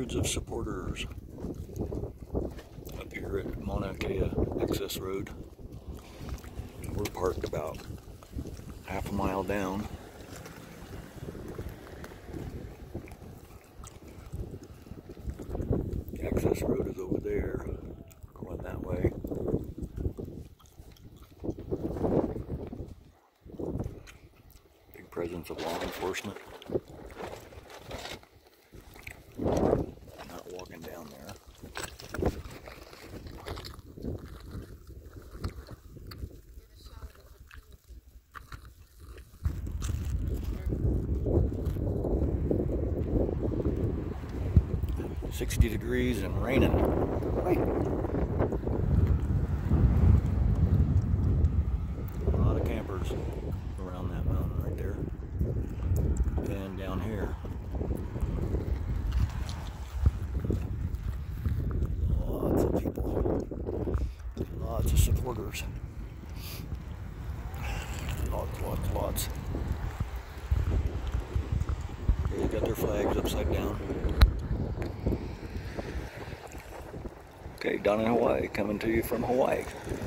loads of supporters up here at Mauna Kea Access Road. We're parked about half a mile down. The access road is over there. We're going that way. Big presence of law enforcement. Not walking down there. It's 60 degrees and raining. Right. A lot of campers around that mountain right there. And down here. Lots of people. Lots of supporters. Lots. They got their flags upside down. Okay, down in Hawaii, coming to you from Hawaii.